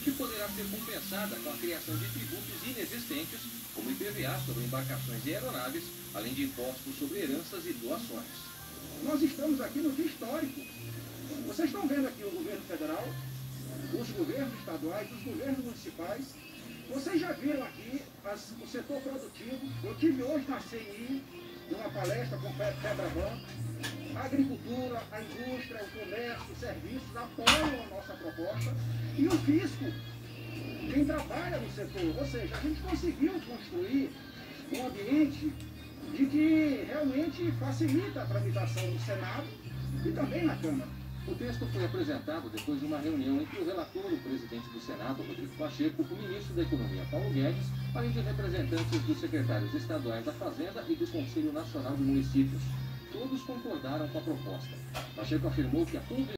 que poderá ser compensada com a criação de tributos inexistentes, como IPVA sobre embarcações e aeronaves, além de impostos sobre heranças e doações. Nós estamos aqui no dia histórico. Vocês estão vendo aqui o governo federal, os governos estaduais, os governos municipais. Vocês já viram aqui o setor produtivo. Eu tive hoje na CNI, numa palestra com Febraban. A agricultura, a indústria, o comércio, os serviços apoiam a nossa proposta. E o fisco, quem trabalha no setor. Ou seja, a gente conseguiu construir um ambiente de que realmente facilita a tramitação no Senado e também na Câmara. O texto foi apresentado depois de uma reunião entre o relator, o presidente do Senado, Rodrigo Pacheco, o ministro da Economia, Paulo Guedes, além de representantes dos secretários estaduais da Fazenda e do Conselho Nacional de Municípios. Todos concordaram com a proposta. Pacheco afirmou que a